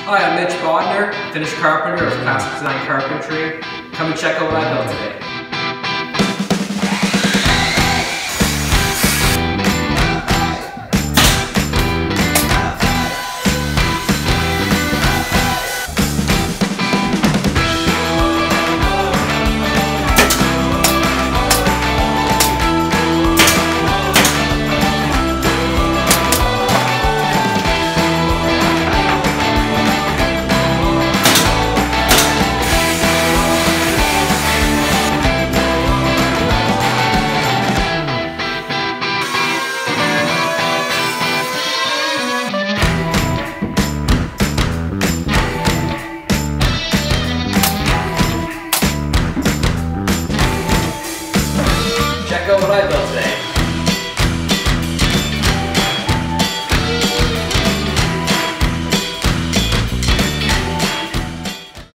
Hi, I'm Mitch, finished carpenter of classic design carpentry. Come and check out what I built today.